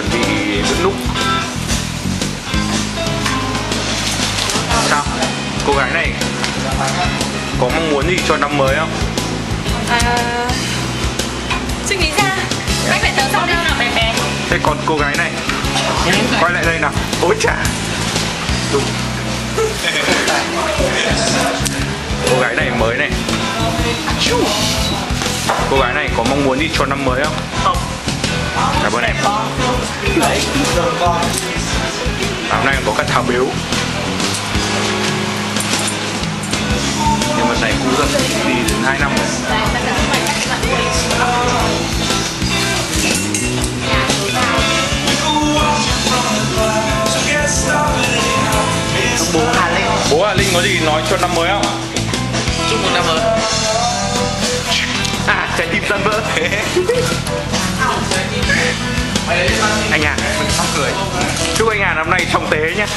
chuẩn bị vứt nút. Sao? Cô gái này có mong muốn gì cho năm mới không? Suy nghĩ ra. Cách phải tớ sau đâu nào bé bé. Thế còn cô gái này, quay lại đây nào. Ôi chà. Đúng. Cô gái này mới này. Cô gái này có mong muốn gì cho năm mới không? Không. Cảm ơn em. Hôm nay có cả thảo biếu. Nhưng mà giày cũ rồi, đi đến 2 năm rồi. Bố Hà Linh có gì nói cho năm mới không? Chúc mừng năm mới. À, trái tim tan vỡ. Anh Hà, mình sắp cười. Chúc anh Hà năm nay trong tế nhé.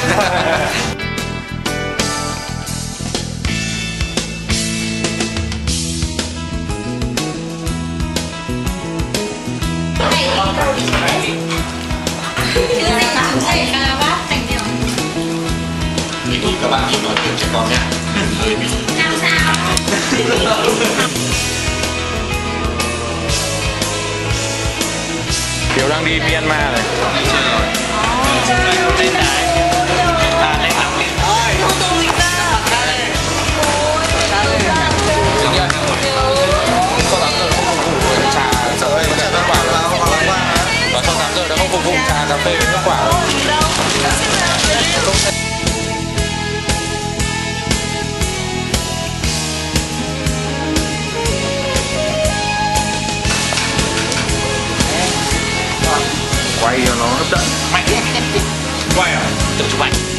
Thì các bạn nhìn nói chuyện trẻ con nhé. Sao? Kiều đang đi Myanmar này. Lên đài. Lên nóng đi. Chứng nhận. Sau 8 giờ không phục vụ trà sợi với nước quả. Và sau 8 giờ đã không phục vụ trà cà phê với nước quả. Quay cho nó hấp dẫn. Mạnh. Quay à? Tự chụp ảnh.